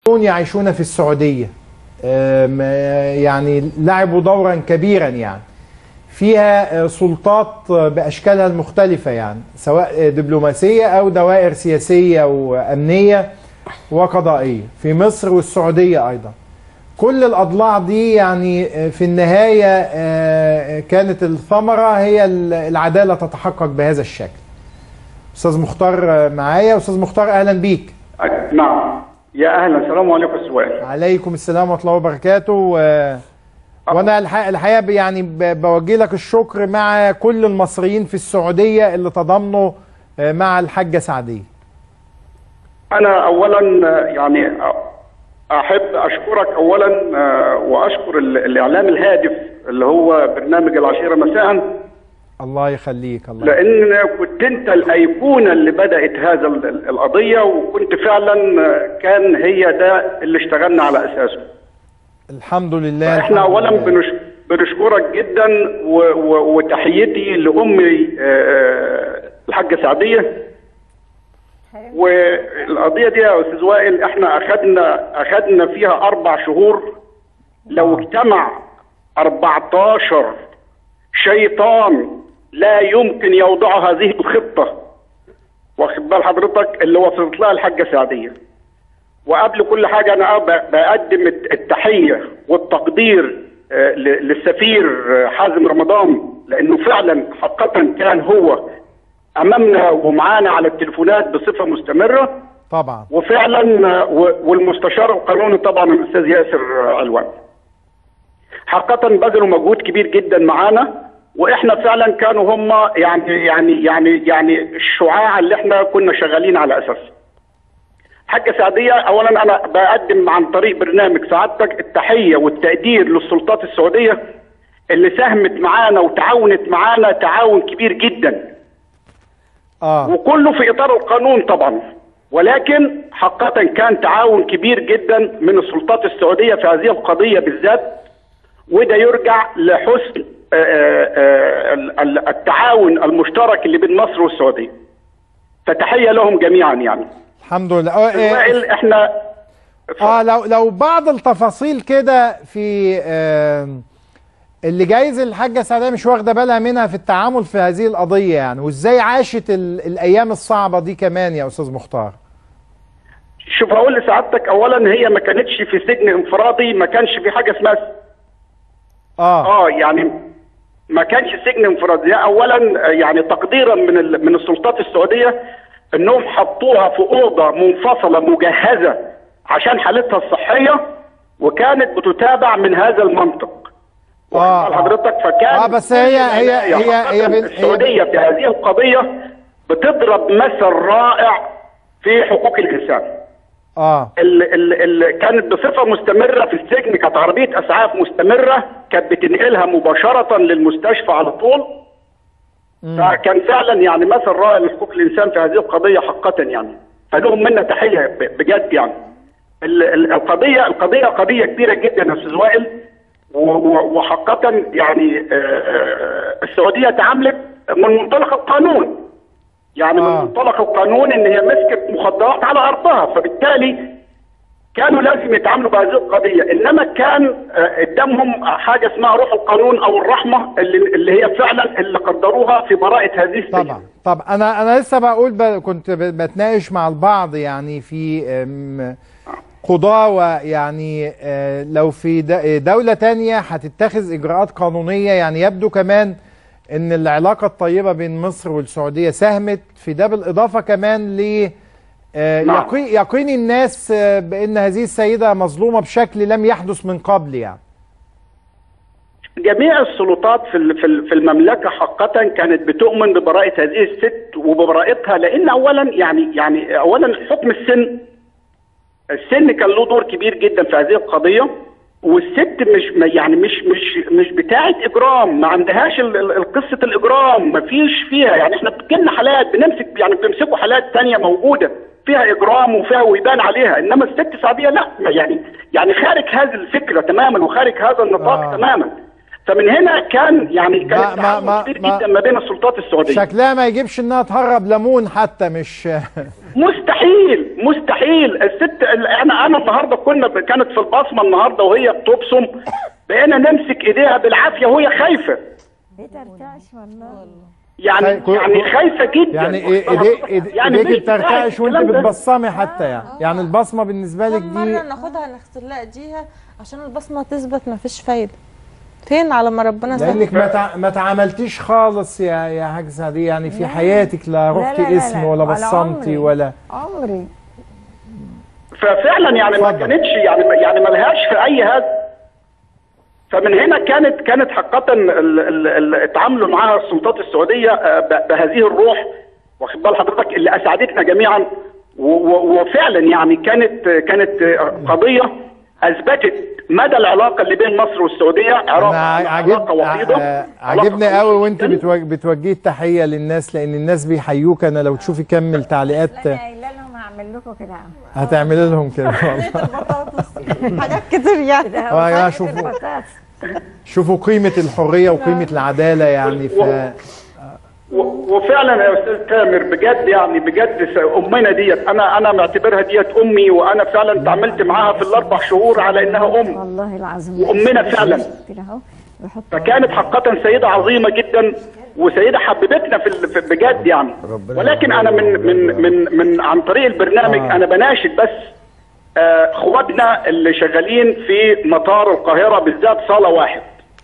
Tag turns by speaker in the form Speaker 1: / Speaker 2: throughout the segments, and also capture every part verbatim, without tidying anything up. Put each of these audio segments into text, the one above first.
Speaker 1: يعيشون في السعودية يعني لعبوا دورا كبيرا يعني فيها سلطات بأشكالها المختلفة يعني سواء دبلوماسية أو دوائر سياسية وأمنية وقضائية في مصر والسعودية أيضا. كل الأضلاع دي يعني في النهاية كانت الثمرة هي العدالة تتحقق بهذا الشكل. أستاذ مختار معايا. أستاذ مختار أهلا بيك.
Speaker 2: نعم يا أهلا. السلام عليكم. السؤال.
Speaker 1: عليكم السلام ورحمة الله وبركاته. وانا الحقيقه يعني بوجه لك الشكر مع كل المصريين في السعوديه اللي تضامنوا مع الحاجه سعديه.
Speaker 2: انا اولا يعني احب اشكرك اولا واشكر الاعلام الهادف اللي هو برنامج العشيره مساء.
Speaker 1: الله يخليك. الله
Speaker 2: لان كنت انت الايقونه اللي بدات هذا القضيه، وكنت فعلا كان هي ده اللي اشتغلنا على اساسه.
Speaker 1: الحمد لله.
Speaker 2: احنا اولا بنش... بنشكرك جدا و... و... وتحيتي لامي الحاجه سعديه. والقضيه دي يا استاذ وائل احنا اخذنا اخذنا فيها اربع شهور. لو اجتمع أربعتاشر شيطان لا يمكن يوضع هذه الخطه، واخد بال حضرتك، اللي وصلت لها الحاجه سعديه. وقبل كل حاجة أنا بقدم التحية والتقدير للسفير حازم رمضان، لأنه فعلا حقيقة كان هو أمامنا ومعانا على التليفونات بصفة مستمرة
Speaker 1: طبعا.
Speaker 2: وفعلا والمستشار القانوني طبعا الأستاذ ياسر علوان حقيقة بذلوا مجهود كبير جدا معانا، وإحنا فعلا كانوا هم يعني يعني يعني يعني الشعاع اللي إحنا كنا شغالين على أساسه. حاجة سعدية اولا انا بقدم عن طريق برنامج سعادتك التحية والتقدير للسلطات السعودية اللي ساهمت معانا وتعاونت معانا تعاون كبير جدا.
Speaker 1: اه
Speaker 2: وكله في اطار القانون طبعا، ولكن حقيقة كان تعاون كبير جدا من السلطات السعودية في هذه القضية بالذات، وده يرجع لحسن التعاون المشترك اللي بين مصر والسعودية. فتحية لهم جميعا يعني.
Speaker 1: الحمد لله.
Speaker 2: اه احنا
Speaker 1: اه لو لو بعض التفاصيل كده في آه اللي جايز الحاجه سعديه مش واخده بالها منها في التعامل في هذه القضيه يعني، وازاي عاشت الايام الصعبه دي كمان يا استاذ مختار.
Speaker 2: شوف هقول لسعادتك، اولا هي ما كانتش في سجن انفرادي، ما كانش في حاجه اسمها
Speaker 1: اه
Speaker 2: اه يعني ما كانش سجن انفرادي. اولا يعني تقديرا من من السلطات السعوديه انهم حطوها في اوضه منفصله مجهزه عشان حالتها الصحيه، وكانت بتتابع من هذا المنطق.
Speaker 1: اه
Speaker 2: حضرتك فكان
Speaker 1: اه بس هي هي هي هي, هي
Speaker 2: السعوديه في هذه القضيه بتضرب مثل رائع في حقوق الانسان.
Speaker 1: اه
Speaker 2: اللي, اللي كانت بصفه مستمره في السجن، كانت عربيه اسعاف مستمره كانت بتنقلها مباشره للمستشفى على طول. فكان فعلا يعني مثل رائع لحقوق الانسان في هذه القضيه حقيقه يعني، فلهم منا تحيه بجد يعني. القضيه القضيه قضيه كبيره جدا يا استاذ وائل، وحقيقه يعني السعوديه تعاملت من منطلق القانون، يعني من منطلق القانون ان هي مسكت مخدرات على ارضها، فبالتالي كانوا لازم يتعاملوا بهذه القضيه. انما كان قدامهم حاجه اسمها روح القانون او الرحمه اللي, اللي هي فعلا اللي قدروها في براءه هذه السجن.
Speaker 1: طبعا طبعا. انا انا لسه بقول ب... كنت بتناقش مع البعض يعني في قضاه، ويعني لو في دوله تانية هتتخذ اجراءات قانونيه، يعني يبدو كمان ان العلاقه الطيبه بين مصر والسعوديه ساهمت في ده، بالاضافه كمان ل يقين الناس بأن هذه السيدة مظلومة بشكل لم يحدث من قبل يعني.
Speaker 2: جميع السلطات في في المملكة حقيقة كانت بتؤمن ببراءة هذه الست وببراءتها، لأن أولا يعني يعني أولا حكم السن السن كان له دور كبير جدا في هذه القضية، والست مش يعني مش مش مش بتاعه اجرام، ما عندهاش قصه الاجرام، ما فيش فيها يعني. احنا بتجيلنا حالات بنمسك يعني بتمسكوا حالات ثانيه موجوده فيها اجرام وفيها ويبان عليها، انما الست سعديه لا، يعني يعني خارج هذه الفكره تماما وخارج هذا النطاق آه. تماما. فمن هنا كان يعني كان
Speaker 1: ما- ما- ما-
Speaker 2: كبير
Speaker 1: ما-
Speaker 2: جدا ما بين السلطات السعوديه.
Speaker 1: شكلها ما يجيبش انها تهرب ليمون حتى، مش
Speaker 2: مستحيل مستحيل. الست انا انا النهارده كنا كانت في البصمه النهارده وهي بتبصم، بقينا نمسك ايديها بالعافيه وهي خايفه.
Speaker 3: بترتعش والله.
Speaker 2: يعني
Speaker 1: خاي-
Speaker 2: يعني خايفه جدا.
Speaker 1: يعني ايديك
Speaker 2: يعني
Speaker 1: ايديك
Speaker 2: مش
Speaker 1: بترتعش وانت
Speaker 2: الكلام ده.
Speaker 1: بتبصمي حتى يعني يعني البصمه بالنسبه لك
Speaker 4: كم مرة
Speaker 1: دي
Speaker 4: ناخدها نغسل لها ايديها عشان البصمة تثبت، مفيش فايدة. فين على ما ربنا
Speaker 1: لانك
Speaker 4: سهل.
Speaker 1: ما تع... ما تعاملتيش خالص يا يا حاج سعديه يعني في
Speaker 3: لا.
Speaker 1: حياتك، لا
Speaker 3: لا،
Speaker 1: رحتي
Speaker 3: لا، لا،
Speaker 1: اسم
Speaker 3: لا.
Speaker 1: ولا
Speaker 3: ولا
Speaker 1: بصمتي
Speaker 3: عمري.
Speaker 1: ولا
Speaker 3: عمري.
Speaker 2: ففعلا يعني ما
Speaker 1: اتفضل.
Speaker 2: كانتش يعني يعني ما لهاش في اي هذا. فمن هنا كانت كانت حقيقه ال- ال- ال- اتعاملوا معاها السلطات السعوديه آه، ب- بهذه الروح، واخد بال حضرتك، اللي اسعدتنا جميعا. و- و- وفعلا يعني كانت كانت آه، قضيه اثبتت مدى العلاقه اللي بين مصر والسعوديه. علاقه
Speaker 1: انا
Speaker 2: علاقه وطيده.
Speaker 1: عجب...
Speaker 2: علاقة
Speaker 1: عجبني
Speaker 2: قوية
Speaker 1: قوي وانت
Speaker 2: جداً.
Speaker 1: بتوج... بتوجهي التحيه للناس، لان الناس بيحيوك. انا لو تشوفي كمل تعليقات
Speaker 3: انا قايله لهم اعمل لكم كده.
Speaker 1: هتعملي لهم كده والله.
Speaker 4: حاجات كتير يعني.
Speaker 1: اه يا شوفوا شوفوا قيمه الحريه وقيمه العداله يعني. ف
Speaker 2: و- وفعلا يا استاذ تامر بجد يعني بجد س- امنا ديت انا انا معتبرها ديت امي، وانا فعلا تعاملت معاها في الاربع شهور على انها ام.
Speaker 3: والله العظيم.
Speaker 2: وأمنا فعلا.
Speaker 3: كده اهو بحط.
Speaker 2: فكانت حقيقة سيدة عظيمة جدا، وسيدة حببتنا في ال- في- بجد يعني. ولكن انا من من من من عن طريق البرنامج
Speaker 1: آه.
Speaker 2: انا بناشد بس آه، اخواتنا اللي شغالين في مطار القاهرة بالذات صالة واحد،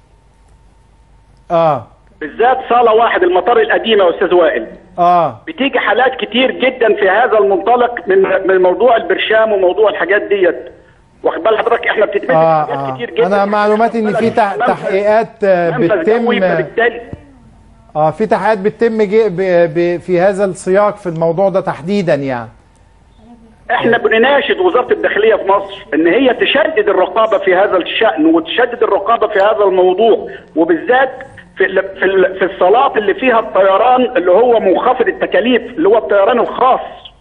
Speaker 1: اه
Speaker 2: بالذات صالة واحد المطار القديم يا استاذ وائل.
Speaker 1: اه
Speaker 2: بتيجي حالات كتير جدا في هذا المنطلق من من موضوع البرشام وموضوع الحاجات ديت، واخد بال حضرتك. احنا بتتمسك
Speaker 1: اه
Speaker 2: حاجات
Speaker 1: اه
Speaker 2: كتير جدا.
Speaker 1: انا معلوماتي ان في تح...
Speaker 2: منفذ-
Speaker 1: تحقيقات آه،
Speaker 2: منفذ
Speaker 1: بتتم
Speaker 2: جوي، فبالتالي
Speaker 1: اه في تحقيقات بتتم جي... ب... ب... في هذا السياق في الموضوع ده تحديدا يعني.
Speaker 2: احنا بنناشد وزارة الداخلية في مصر ان هي تشدد الرقابة في هذا الشأن، وتشدد الرقابة في هذا الموضوع، وبالذات في ال في ال في الصالات اللي فيها الطيران اللي هو منخفض التكاليف، اللي هو الطيران الخاص.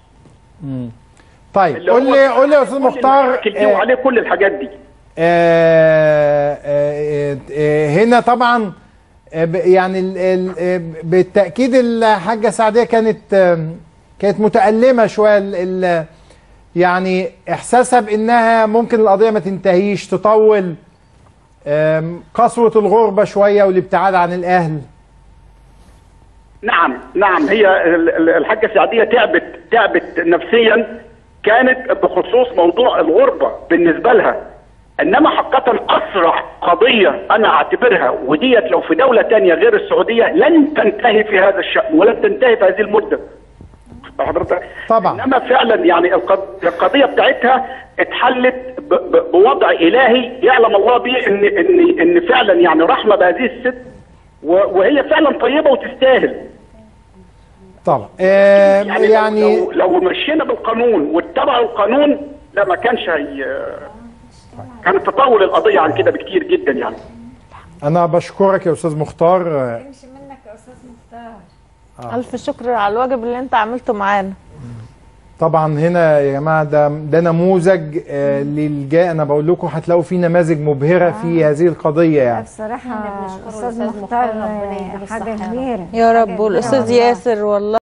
Speaker 1: طيب
Speaker 2: اللي
Speaker 1: قول
Speaker 2: هو
Speaker 1: لي قول لي يا استاذ
Speaker 2: كل
Speaker 1: مختار
Speaker 2: المشاكل دي
Speaker 1: آه،
Speaker 2: وعليه كل الحاجات دي.
Speaker 1: آه، آه، آه، هنا طبعا آه، ب- يعني ال- ال- آه، بالتاكيد الحاجه سعديه كانت آه، كانت متالمه شويه ال- ال- يعني احساسها بانها ممكن القضيه ما تنتهيش، تطول، آم، قسوه الغربه شويه والابتعاد عن الاهل.
Speaker 2: نعم نعم، هي ال- ال- الحاجة سعدية تعبت تعبت نفسيا، كانت بخصوص موضوع الغربة بالنسبة لها. انما حقيقة اسرع قضية انا اعتبرها، وديت لو في دولة تانية غير السعودية لن تنتهي في هذا الشأن ولن تنتهي في هذه المدة حضرتك.
Speaker 1: طبعا.
Speaker 2: انما فعلا يعني القض- القضية بتاعتها اتحلت ب- ب- بوضع الهي يعلم الله به ان ان ان فعلا يعني رحمة بهذه الست، و- وهي فعلا طيبة وتستاهل.
Speaker 1: طبعا آه،
Speaker 2: يعني,
Speaker 1: يعني
Speaker 2: لو, لو مشينا بالقانون واتبعوا القانون لا ما كانش هي كانت تطول القضيه عن كده بكتير جدا يعني.
Speaker 1: انا بشكرك يا استاذ مختار.
Speaker 3: امشي منك يا استاذ مختار.
Speaker 4: الف شكر على الواجب اللي انت عملته معانا.
Speaker 1: طبعا هنا يا جماعه ده ده نموذج آه، للجاء. انا بقول لكم هتلاقوا في نماذج مبهره في هذه القضيه
Speaker 3: لا
Speaker 1: يعني.
Speaker 3: بصراحه
Speaker 5: احنا بنشكره
Speaker 3: استاذ
Speaker 5: الأستاذ
Speaker 3: مختار
Speaker 5: مختار، ربنا يديله
Speaker 3: حاجه
Speaker 5: الصحة.
Speaker 3: كبيره.
Speaker 4: يا
Speaker 3: حاجة
Speaker 4: رب،
Speaker 3: كبيرة
Speaker 4: والاستاذ
Speaker 3: والله.
Speaker 4: ياسر والله